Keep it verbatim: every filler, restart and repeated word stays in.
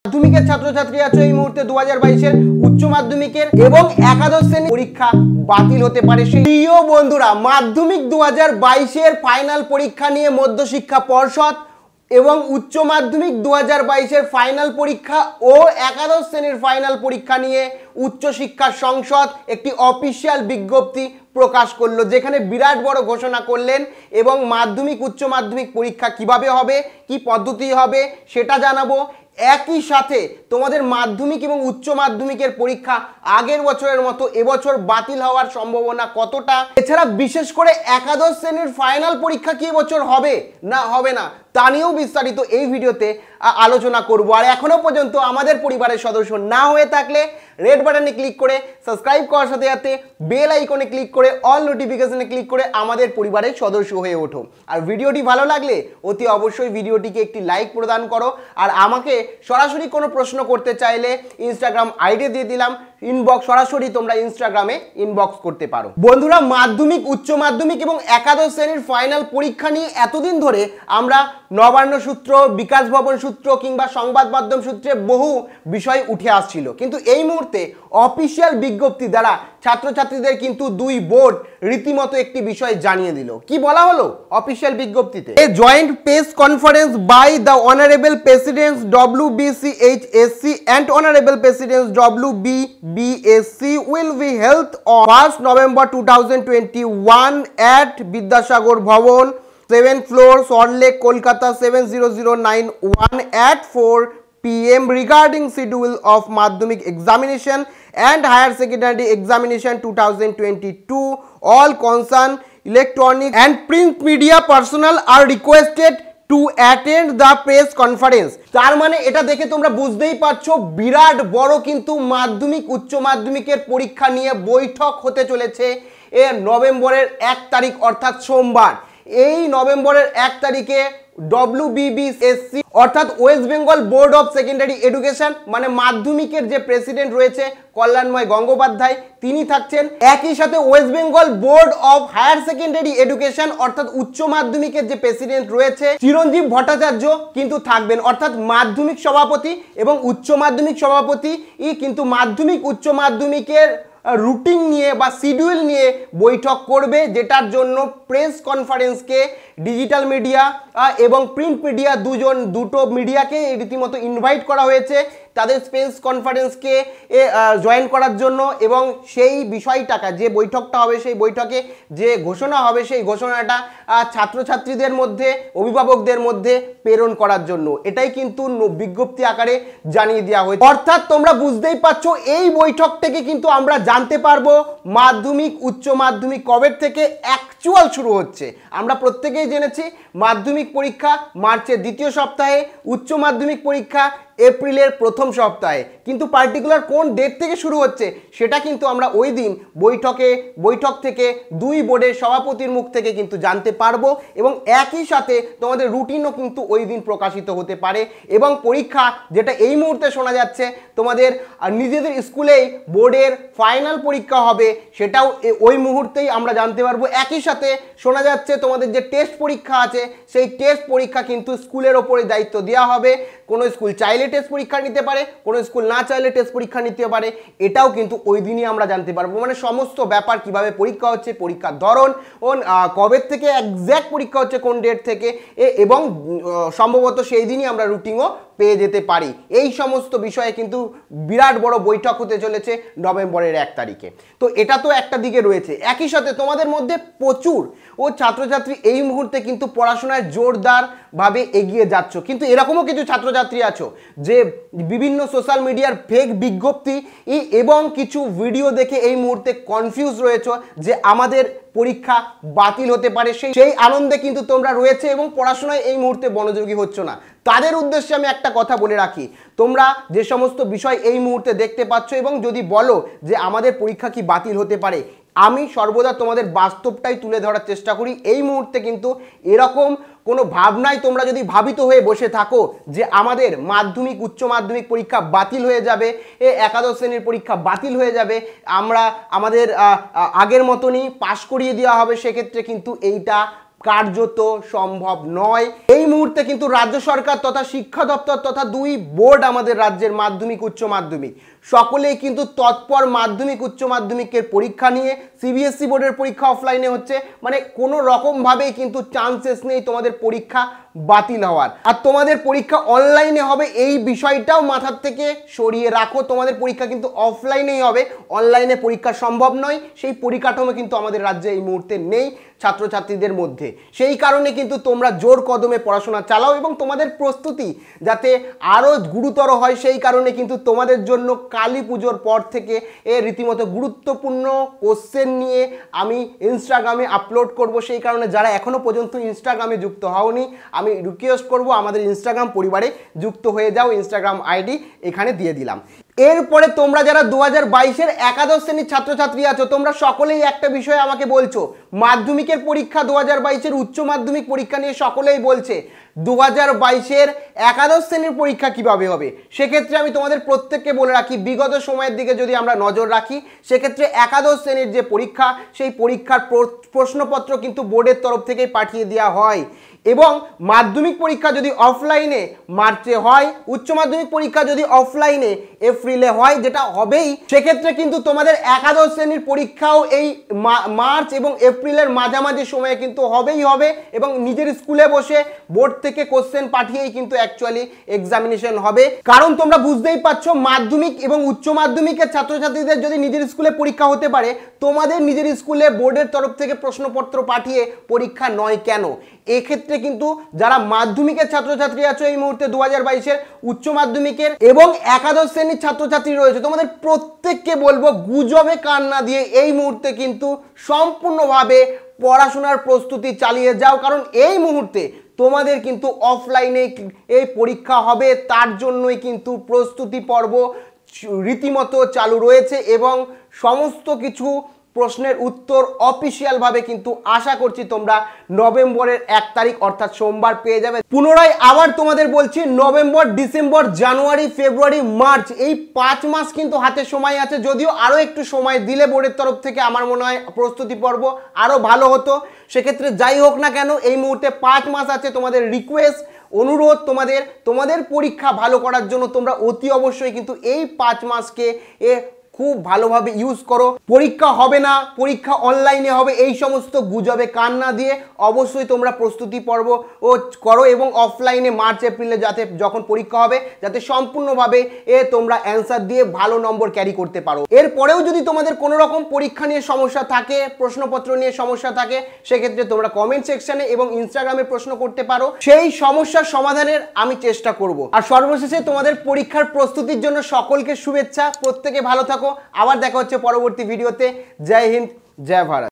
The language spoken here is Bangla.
মাধ্যমিকের ছাত্রছাত্রী আছো এই মুহূর্তে দু হাজার বাইশের উচ্চ মাধ্যমিকের এবং একাদশ শ্রেণীর পরীক্ষা বাতিল হতে পারে। সেই প্রিয় বন্ধুরা, মাধ্যমিক দু হাজার বাইশের ফাইনাল পরীক্ষা নিয়ে মধ্যশিক্ষা পর্ষদ এবং উচ্চ মাধ্যমিক দু হাজার বাইশের ফাইনাল পরীক্ষা ও একাদশ শ্রেণীর ফাইনাল পরীক্ষা নিয়ে উচ্চশিক্ষা সংসদ একটি অফিসিয়াল বিজ্ঞপ্তি প্রকাশ করলো, যেখানে বিরাট বড় ঘোষণা করলেন এবং মাধ্যমিক উচ্চ মাধ্যমিক পরীক্ষা কিভাবে হবে, কি পদ্ধতি হবে সেটা জানাবো। একই সাথে তোমাদের মাধ্যমিক এবং উচ্চ মাধ্যমিকের পরীক্ষা আগের বছরের মতো এবছর বাতিল হওয়ার সম্ভাবনা কতটা, এছাড়া বিশেষ করে একাদশ শ্রেণীর ফাইনাল পরীক্ষা কি এবছর হবে না হবে না তা নিয়েও বিস্তারিত এই ভিডিওতে আলোচনা করব। আর এখনো পর্যন্ত আমাদের পরিবারের সদস্য না হয়ে থাকলে রেড বাটনে ক্লিক করে সাবস্ক্রাইব করার সাথে সাথে বেল আইকনে ক্লিক করে অল নোটিফিকেশনে ক্লিক করে আমাদের পরিবারের সদস্য হয়ে ওঠো। আর ভিডিওটি ভালো লাগলে অতি অবশ্যই ভিডিওটিকে একটি লাইক প্রদান করো। আর আমাকে সরাসরি কোনো প্রশ্ন করতে চাইলে ইনস্টাগ্রাম আইডি দিয়ে দিলাম, ইনবক্স সরাসরি তোমরা ইনস্টাগ্রামে ইনবক্স করতে পারো। বন্ধুরা, মাধ্যমিক উচ্চ মাধ্যমিক এবং একাদশ শ্রেণীর ফাইনাল পরীক্ষা নিয়ে এতদিন ধরে আমরা নবান্ন সূত্র, বিকাশ ভবন সূত্র কিংবা সংবাদ মাধ্যম সূত্রে বহু বিষয় উঠে আসছিল, কিন্তু এই মুহূর্তে অফিসিয়াল বিজ্ঞপ্তি দ্বারা ছাত্রছাত্রীদের কিন্তু দুই বোর্ড রীতিমতো একটি বিষয় জানিয়ে দিল। কি বলা হলো অফিসিয়াল বিজ্ঞপ্তিতে? A joint press conference by the honourable presidents W B C H S C and honorable presidents W B B S C will be held on first November two thousand twenty-one at Vidyasagar Bhavan, seventh floor, Salt Lake, Kolkata seven zero zero nine one at four p m regarding schedule of Madhyamik examination and higher secondary examination two thousand twenty-two. All concerned electronic and print media personnel are requested to attend the press conference. তার মানে এটা দেখে তোমরা বুঝতেই পারছো বিরাট বড় কিন্তু মাধ্যমিক উচ্চ মাধ্যমিকের পরীক্ষা নিয়ে বৈঠক হতে চলেছে এ নভেম্বরের এক তারিখ অর্থাৎ সোমবার। এই নভেম্বরের এক তারিখে W B B S C অর্থাৎ West Bengal Board of Secondary Education মানে মাধ্যমিকের যে প্রেসিডেন্ট রয়েছে কল্যাণময় গঙ্গোপাধ্যায় তিনি থাকছেন। একই সাথে West Bengal Board of Higher Secondary Education অর্থাৎ উচ্চ মাধ্যমিকের যে প্রেসিডেন্ট রয়েছে চিরঞ্জীব ভট্টাচার্য কিন্তু থাকবেন, অর্থাৎ মাধ্যমিক সভাপতি এবং উচ্চ মাধ্যমিক সভাপতি ই কিন্তু মাধ্যমিক উচ্চ মাধ্যমিকের রুটিন নিয়ে বা শিডিউল নিয়ে বৈঠক করবে, যেটার জন্য প্রেস কনফারেন্সকে ডিজিটাল মিডিয়া এবং প্রিন্ট মিডিয়া দুজন দুটো মিডিয়াকে রীতিমতো ইনভাইট করা হয়েছে তাদের প্রেস কনফারেন্সকে জয়েন করার জন্য এবং সেই বিষয়টাকে যে বৈঠকটা হবে সেই বৈঠকে যে ঘোষণা হবে সেই ঘোষণাটা ছাত্রছাত্রীদের মধ্যে অভিভাবকদের মধ্যে প্রেরণ করার জন্য এটাই কিন্তু বিজ্ঞপ্তি আকারে জানিয়ে দেওয়া হয়েছে। অর্থাৎ তোমরা বুঝতেই পারছো এই বৈঠক থেকে কিন্তু আমরা জানতে পারবো মাধ্যমিক উচ্চ মাধ্যমিক কবে থেকে অ্যাকচুয়াল শুরু হচ্ছে। আমরা প্রত্যেকেই জেনেছি মাধ্যমিক পরীক্ষা মার্চের দ্বিতীয় সপ্তাহে, উচ্চ মাধ্যমিক পরীক্ষা এপ্রিলের প্রথম সপ্তাহে, কিন্তু পার্টিকুলার কোন ডেট থেকে শুরু হচ্ছে সেটা কিন্তু আমরা ওই দিন বৈঠকে বৈঠক থেকে দুই বোর্ডের সভাপতির মুখ থেকে কিন্তু জানতে পারবো এবং একই সাথে তোমাদের রুটিনও কিন্তু ওই দিন প্রকাশিত হতে পারে এবং পরীক্ষা যেটা এই মুহূর্তে শোনা যাচ্ছে তোমাদের নিজেদের স্কুলেই বোর্ডের ফাইনাল পরীক্ষা হবে সেটাও ওই মুহূর্তেই আমরা জানতে পারবো। একই সাথে শোনা যাচ্ছে তোমাদের যে টেস্ট পরীক্ষা আছে সেই টেস্ট পরীক্ষা কিন্তু স্কুলের ওপরে দায়িত্ব দেওয়া হবে। কোনো স্কুল চাইলে টেস্ট পরীক্ষা নিতে পারে, কোনো স্কুল না চাইলে টেস্ট পরীক্ষা নিতে পারে, এটাও কিন্তু ওই দিনই আমরা জানতে পারবো। মানে সমস্ত ব্যাপার কিভাবে পরীক্ষা হচ্ছে, পরীক্ষার ধরন ও কবে থেকে এক্স্যাক্ট পরীক্ষা হচ্ছে কোন ডেট থেকে এবং সম্ভবত সেই দিনই আমরা রুটিনও পেয়ে যেতে পারি। এই সমস্ত বিষয়ে কিন্তু বিরাট বড় বৈঠক হতে চলেছে নভেম্বরের এক তারিখে। তো এটা তো একটা দিকে রয়েছে, একই সাথে তোমাদের মধ্যে প্রচুর ও ছাত্রছাত্রী এই মুহূর্তে কিন্তু পড়াশোনায় জোরদারভাবে এগিয়ে যাচ্ছ, কিন্তু এরকমও কিছু ছাত্রছাত্রী আছো যে বিভিন্ন সোশ্যাল মিডিয়ার ফেক বিজ্ঞপ্তি এবং কিছু ভিডিও দেখে এই মুহূর্তে কনফিউজ রয়েছে যে আমাদের পরীক্ষা বাতিল হতে পারে। সেই সেই আনন্দে কিন্তু তোমরা রয়েছে এবং পড়াশোনায় এই মুহূর্তে মনোযোগী হচ্ছ না। তাদের উদ্দেশ্যে আমি একটা কথা বলে রাখি, তোমরা যে সমস্ত বিষয় এই মুহূর্তে দেখতে পাচ্ছ এবং যদি বলো যে আমাদের পরীক্ষা কি বাতিল হতে পারে, আমি সর্বদা তোমাদের বাস্তবটাই তুলে ধরার চেষ্টা করি। এই মুহূর্তে কিন্তু এরকম কোনো ভাবনায় তোমরা যদি ভাবিত হয়ে বসে থাকো যে আমাদের মাধ্যমিক উচ্চ মাধ্যমিক পরীক্ষা বাতিল হয়ে যাবে, এ একাদশ শ্রেণীর পরীক্ষা বাতিল হয়ে যাবে, আমরা আমাদের আগের মতনই পাশ করিয়ে দেওয়া হবে, সেক্ষেত্রে কিন্তু এইটা কার্যত সম্ভব নয়। এই মুহূর্তে কিন্তু রাজ্য সরকার তথা শিক্ষা দপ্তর তথা দুই বোর্ড আমাদের রাজ্যের মাধ্যমিক উচ্চ মাধ্যমিক সকলেই কিন্তু তৎপর মাধ্যমিক উচ্চ মাধ্যমিকের পরীক্ষা নিয়ে। সিবিএসসি বোর্ডের পরীক্ষা অফলাইনে হচ্ছে, মানে কোনো রকমভাবেই কিন্তু চান্সেস নেই তোমাদের পরীক্ষা বাতিল হওয়ার। আর তোমাদের পরীক্ষা অনলাইনে হবে এই বিষয়টাও মাথার থেকে সরিয়ে রাখো। তোমাদের পরীক্ষা কিন্তু অফলাইনেই হবে, অনলাইনে পরীক্ষা সম্ভব নয়। সেই পরিকাঠামো কিন্তু আমাদের রাজ্যে এই মুহূর্তে নেই ছাত্রছাত্রীদের মধ্যে। সেই কারণে কিন্তু তোমরা জোর কদমে পড়াশোনা চালাও এবং তোমাদের প্রস্তুতি যাতে আরও গুরুতর হয় সেই কারণে কিন্তু তোমাদের জন্য কালী পুজোর পর থেকে এ রীতিমতো গুরুত্বপূর্ণ কোশ্চেন নিয়ে আমি ইনস্টাগ্রামে আপলোড করব। সেই কারণে যারা এখনও পর্যন্ত ইনস্টাগ্রামে যুক্ত হওনি আমি রিকোয়েস্ট করব আমাদের ইনস্টাগ্রাম পরিবারে যুক্ত হয়ে যাও। ইনস্টাগ্রাম আইডি এখানে দিয়ে দিলাম। এরপরে তোমরা যারা দু হাজার বাইশের একাদশ শ্রেণীর ছাত্রছাত্রী আছো তোমরা সকলেই একটা বিষয় আমাকে বলছো, মাধ্যমিকের পরীক্ষা দু হাজার বাইশের উচ্চ মাধ্যমিক পরীক্ষা নিয়ে সকলেই বলছে দু হাজার বাইশের একাদশ শ্রেণীর পরীক্ষা কিভাবে হবে। সেক্ষেত্রে আমি তোমাদের প্রত্যেককে বলে রাখি, বিগত সময়ের দিকে যদি আমরা নজর রাখি সেক্ষেত্রে একাদশ শ্রেণীর যে পরীক্ষা সেই পরীক্ষার প্রশ্নপত্র কিন্তু বোর্ডের তরফ থেকেই পাঠিয়ে দেওয়া হয়। এবং মাধ্যমিক পরীক্ষা যদি অফলাইনে মার্চে হয়, উচ্চ মাধ্যমিক পরীক্ষা যদি অফলাইনে এপ্রিলে হয়, যেটা হবেই, সেক্ষেত্রে কিন্তু তোমাদের একাদশ শ্রেণীর পরীক্ষাও এই মার্চ এবং এপ্রিলের মাঝামাঝি সময়ে কিন্তু হবেই হবে। এবং নিজের স্কুলে বসে বোর্ড থেকে কোশ্চেন পাঠিয়েই কিন্তু অ্যাকচুয়ালি এক্সামিনেশন হবে। কারণ তোমরা বুঝতেই পারছো মাধ্যমিক এবং উচ্চ মাধ্যমিকের ছাত্রছাত্রীদের যদি নিজের স্কুলে পরীক্ষা হতে পারে, তোমাদের নিজের স্কুলে বোর্ডের তরফ থেকে প্রশ্নপত্র পাঠিয়ে পরীক্ষা নয় কেন? এক্ষেত্রে কিন্তু যারা মাধ্যমিকের ছাত্রছাত্রী আছো এই মুহূর্তে দু হাজার বাইশের উচ্চ মাধ্যমিকের এবং একাদশ শ্রেণীর ছাত্রছাত্রী রয়েছে, তোমাদের প্রত্যেককে বলবো গুজবে কান না দিয়ে এই মুহূর্তে কিন্তু সম্পূর্ণভাবে পড়াশোনার প্রস্তুতি চালিয়ে যাও। কারণ এই মুহূর্তে তোমাদের কিন্তু অফলাইনে এই পরীক্ষা হবে, তার জন্যই কিন্তু প্রস্তুতি পর্ব রীতিমতো চালু রয়েছে এবং সমস্ত কিছু প্রশ্নের উত্তর অফিসিয়ালভাবে কিন্তু আশা করছি তোমরা নভেম্বরের এক তারিখ অর্থাৎ সোমবার পেয়ে যাবে। পুনরায় আবার তোমাদের বলছি, November, December, January, February, March এই পাঁচ মাস কিন্তু হাতে সময় আছে। যদিও আরও একটু সময় দিলে বোর্ডের তরফ থেকে আমার মনে হয় প্রস্তুতি পর্ব আরও ভালো হতো। সেক্ষেত্রে যাই হোক না কেন এই মুহূর্তে পাঁচ মাস আছে। তোমাদের রিকোয়েস্ট, অনুরোধ তোমাদের তোমাদের পরীক্ষা ভালো করার জন্য তোমরা অতি অবশ্যই কিন্তু এই পাঁচ মাসকে এ খুব ভালোভাবে ইউজ করো। পরীক্ষা হবে না, পরীক্ষা অনলাইনে হবে, এই সমস্ত গুজবে কান না দিয়ে অবশ্যই তোমরা প্রস্তুতি পর্ব ও করো এবং অফলাইনে মার্চ এপ্রিলে যাতে যখন পরীক্ষা হবে যাতে সম্পূর্ণভাবে এ তোমরা অ্যান্সার দিয়ে ভালো নম্বর ক্যারি করতে পারো। এরপরেও যদি তোমাদের কোনো রকম পরীক্ষা নিয়ে সমস্যা থাকে, প্রশ্নপত্র নিয়ে সমস্যা থাকে, সেক্ষেত্রে তোমরা কমেন্ট সেকশনে এবং ইনস্টাগ্রামে প্রশ্ন করতে পারো। সেই সমস্যার সমাধানের আমি চেষ্টা করব। আর সর্বশেষে তোমাদের পরীক্ষার প্রস্তুতির জন্য সকলকে শুভেচ্ছা। প্রত্যেকে ভালো থাকো। আবার দেখা হচ্ছে পরবর্তী ভিডিওতে। জয় হিন্দ, জয় ভারত।